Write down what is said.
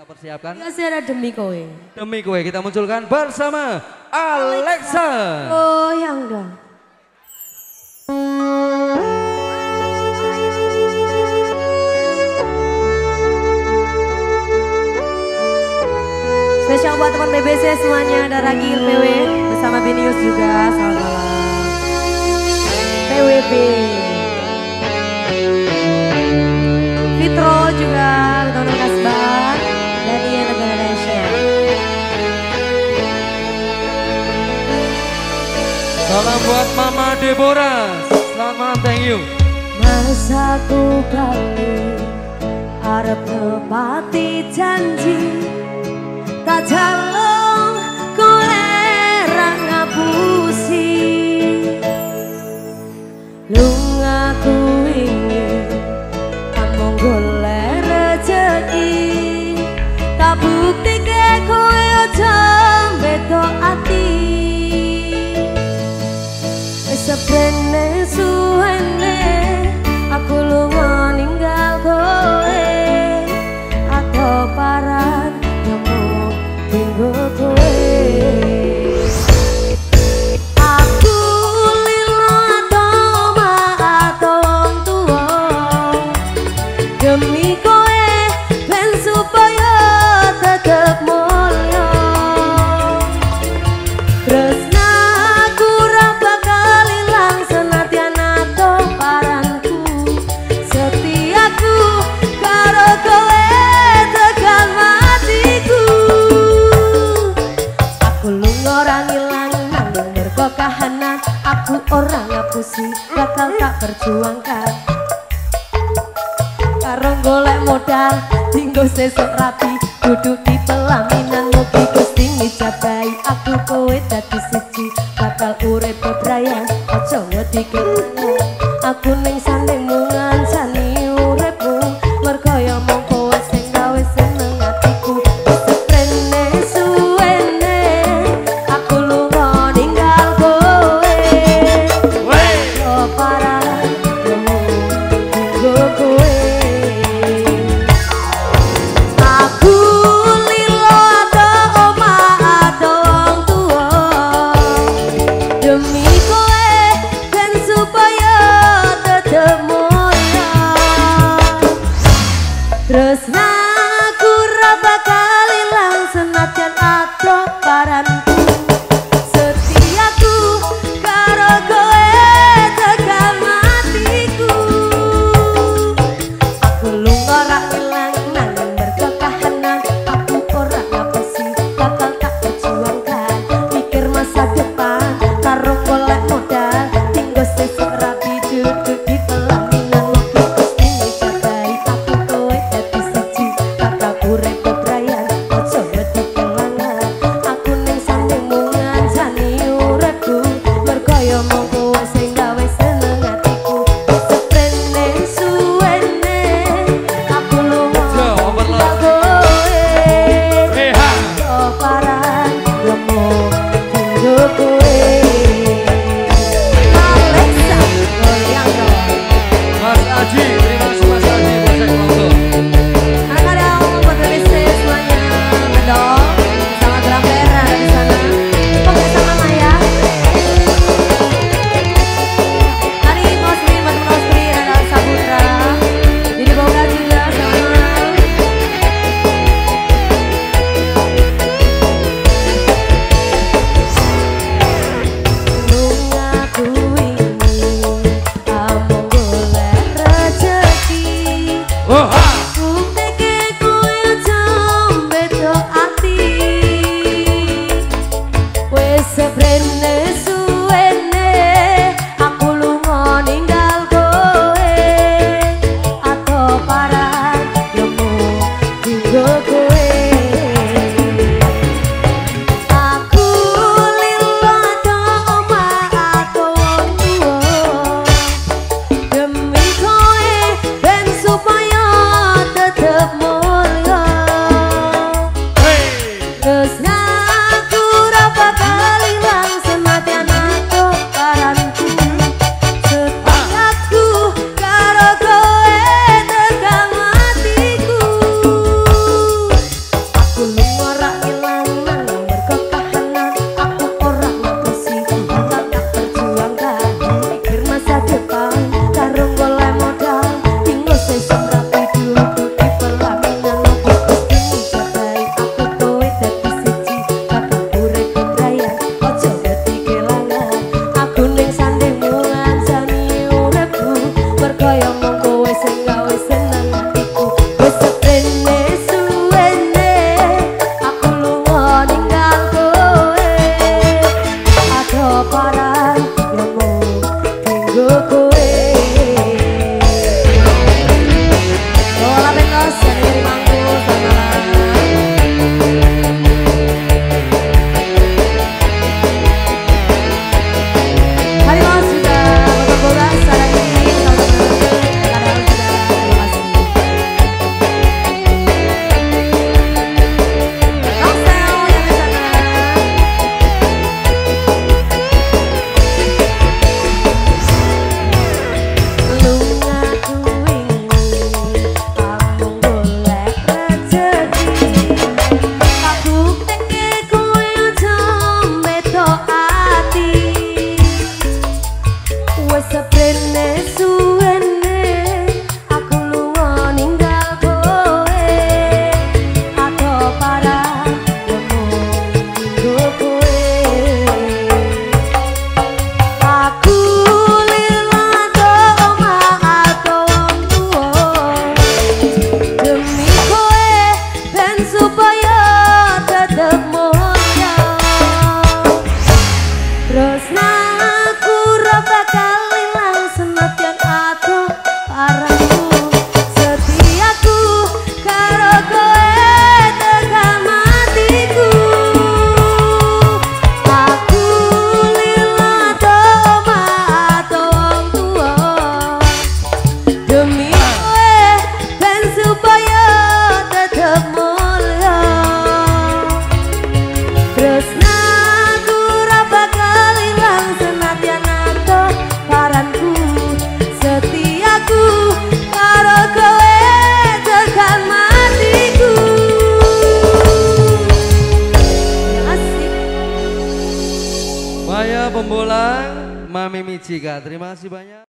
persiapkan. Kasih ada demi kowe. Demi kowe kita munculkan bersama Alexa. Oh yang dong. Spesial buat teman BBC semuanya, ada Ragil PW bersama Binius juga, selamat malam. PWB. Fitro juga, teman-teman Kasban, dan Ian Indonesia. Salam buat Mama Deborah, selamat malam, thank you. Masaku balik, arep nepati janji, tak jalong kolera ngapusi. Lungaku ingin among golek rezeki, tak bukti ke kowe aja beda ati. Wis seprene suwene aku lunga ninggal kowe, atau paran nemu tinggo kowe. Aku lilo atau ma atau wong tuwa demi kowe ben supaya tetep mulya. Tresnaku ora bakal ilang senadyan atau paranku, setiaku karo kowe tekan matiku. Aku lunga ora ngilang nanging mergo kahanan, aku ora ngapusi bakal tak perjuangkan. Karo golek modal dinggo sesuk rapi, duduk di pelaminan mugi Gusti ngijabahi aku kowe dadi siji, bakal urip bebrayan aja wedi kelangan. Aku ning sandingmu ngancani uripmu, mergo ya mung kowe sing gawe seneng atiku. Seprene suwene aku lunga ninggal kowe, yo parah nemu dinggo kowe. Aku lilo atau oma atau wong tuwa demi kowe ben supaya Mami Michika. Terima kasih banyak.